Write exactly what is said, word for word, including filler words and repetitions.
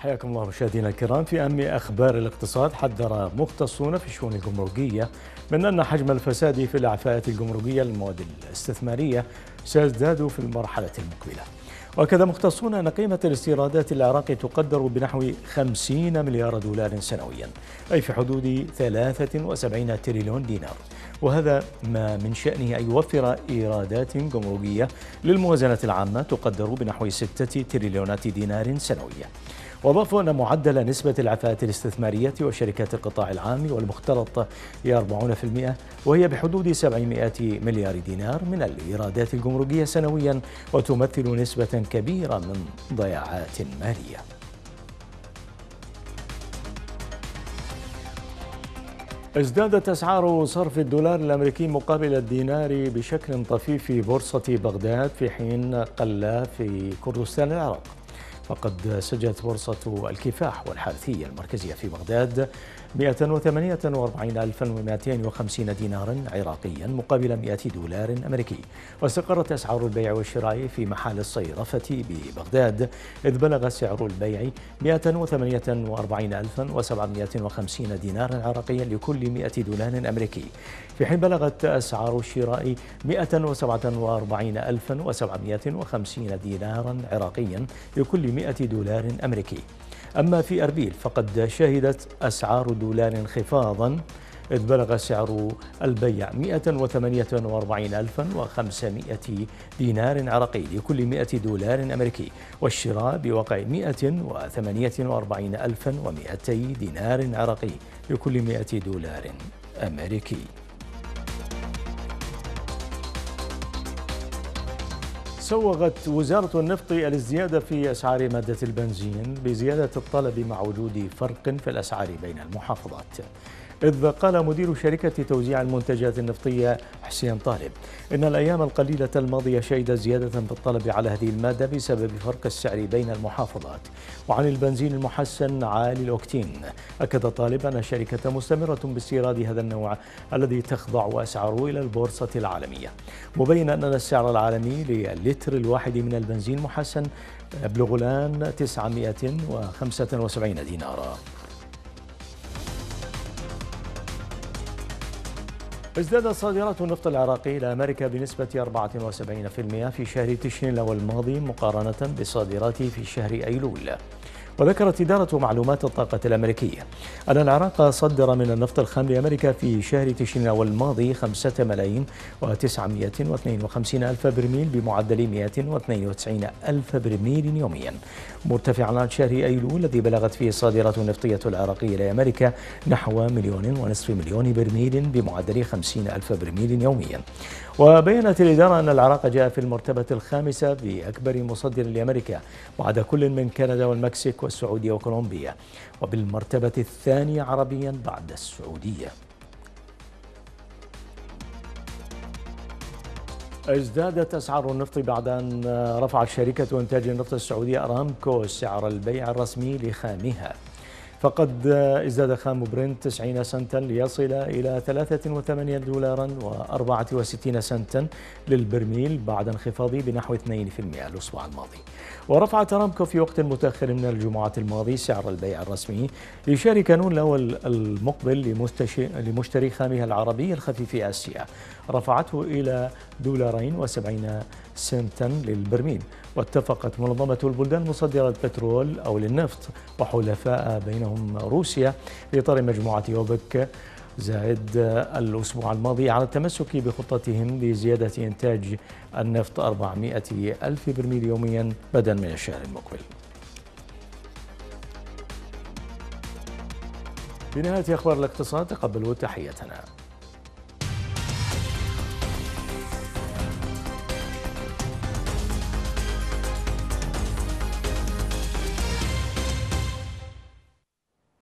حياكم الله مشاهدينا الكرام. في أهم أخبار الاقتصاد، حذر مختصون في الشؤون الجمركية من أن حجم الفساد في الإعفاءات الجمركية للمواد الاستثمارية سيزداد في المرحلة المقبلة. وكذا مختصون أن قيمة الاستيرادات العراقية تقدر بنحو خمسين مليار دولار سنويا، أي في حدود ثلاثة وسبعين تريليون دينار، وهذا ما من شأنه أن يوفر إيرادات جمركية للموازنة العامة تقدر بنحو ستة تريليونات دينار سنويا. وأضافوا أن معدل نسبة العفاءات الاستثمارية وشركات القطاع العام والمختلط هي أربعين بالمئة، وهي بحدود سبعمئة مليار دينار من الإيرادات الجمركية سنويا، وتمثل نسبة كبيرة من ضياعات مالية. ازدادت أسعار صرف الدولار الأمريكي مقابل الدينار بشكل طفيف في بورصة بغداد، في حين قل في كردستان العراق. فقد سجلت بورصة الكفاح والحارثية المركزية في بغداد مئة وثمانية وأربعين ألفا ومئتين وخمسين دينارا عراقيا مقابل مئة دولار أمريكي. واستقرت أسعار البيع والشراء في محال الصيرفة ببغداد، إذ بلغ سعر البيع مئة وثمانية وأربعين ألفا وسبعمئة وخمسين دينارا عراقيا لكل مئة دولار أمريكي، في حين بلغت أسعار الشراء مئة وسبعة وأربعين ألفا وسبعمئة وخمسين دينارا عراقيا لكل مئة دولار أمريكي. أما في أربيل فقد شهدت أسعار الدولار انخفاضا، إذ بلغ سعر البيع مئة وثمانية وأربعين ألفا وخمسمئة دينار عراقي لكل مئة دولار أمريكي، والشراء بواقع مئة وثمانية وأربعين ألفا ومئتي دينار عراقي لكل مئة دولار أمريكي. سوغت وزارة النفط الازدياد في أسعار مادة البنزين بزيادة الطلب مع وجود فرق في الأسعار بين المحافظات، إذ قال مدير شركة توزيع المنتجات النفطية حسين طالب إن الأيام القليلة الماضية شهدت زيادة في الطلب على هذه المادة بسبب فرق السعر بين المحافظات. وعن البنزين المحسن عالي الأوكتين، أكد طالب أن الشركة مستمرة باستيراد هذا النوع الذي تخضع أسعاره إلى البورصة العالمية، مبينا أن السعر العالمي للتر الواحد من البنزين المحسن يبلغ الآن تسعمئة وخمسة وسبعين دينارا. ازدادت صادرات النفط العراقي إلى أمريكا بنسبة أربعة وسبعين بالمئة في شهر تشرين الأول الماضي مقارنة بصادراته في شهر أيلول. وذكرت إدارة معلومات الطاقة الأمريكية أن العراق صدر من النفط الخام لأمريكا في شهر تشرين الأول الماضي خمسة ملايين وتسعمئة واثنين وخمسين ألف برميل بمعدل مئة واثنين وتسعين ألف برميل يوميا، مرتفعا عن شهر أيلول الذي بلغت فيه الصادرات النفطية العراقية لأمريكا نحو مليون ونصف مليون برميل بمعدل خمسين ألف برميل يوميا. وبينت الإدارة أن العراق جاء في المرتبة الخامسة بأكبر مصدر لأمريكا بعد كل من كندا والمكسيك والسعودية وكولومبيا، وبالمرتبة الثانية عربيا بعد السعودية. ازدادت أسعار النفط بعد أن رفعت شركة إنتاج النفط السعودية أرامكو سعر البيع الرسمي لخامها، فقد ازداد خام برنت تسعين سنتا ليصل إلى ثلاثة وثمانين دولارا وأربعة وستين سنتا للبرميل بعد انخفاضه بنحو اثنين بالمئة الأسبوع الماضي. ورفعت أرامكو في وقت متأخر من الجمعة الماضي سعر البيع الرسمي لشهر كانون الأول المقبل لمشتري خامها العربي الخفي في آسيا، رفعته إلى دولارين وسبعين سنتا للبرميل. واتفقت منظمة البلدان مصدرة البترول أو للنفط وحلفاء بينهم روسيا في إطار مجموعة أوبك زائد الأسبوع الماضي على التمسك بخطتهم لزيادة إنتاج النفط أربعمئة ألف برميل يوميا بدءا من الشهر المقبل. بنهاية أخبار الاقتصاد، تقبلوا تحياتنا.